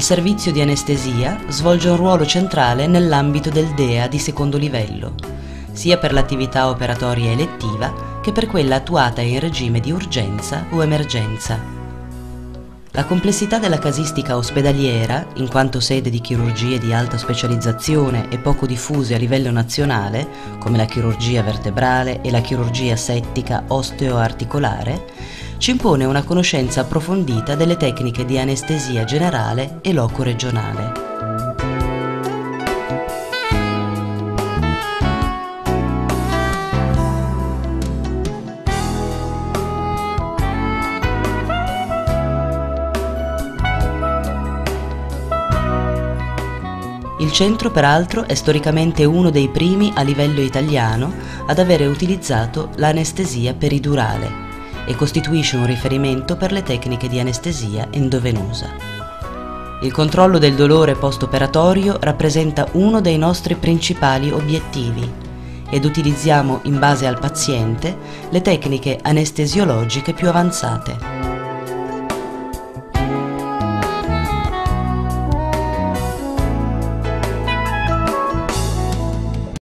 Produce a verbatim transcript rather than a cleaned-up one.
servizio di anestesia svolge un ruolo centrale nell'ambito del D E A di secondo livello, sia per l'attività operatoria elettiva che per quella attuata in regime di urgenza o emergenza. La complessità della casistica ospedaliera, in quanto sede di chirurgie di alta specializzazione e poco diffuse a livello nazionale, come la chirurgia vertebrale e la chirurgia settica osteo-articolare, ci impone una conoscenza approfondita delle tecniche di anestesia generale e loco-regionale. Il centro, peraltro, è storicamente uno dei primi a livello italiano ad avere utilizzato l'anestesia peridurale e costituisce un riferimento per le tecniche di anestesia endovenosa. Il controllo del dolore post-operatorio rappresenta uno dei nostri principali obiettivi ed utilizziamo in base al paziente le tecniche anestesiologiche più avanzate.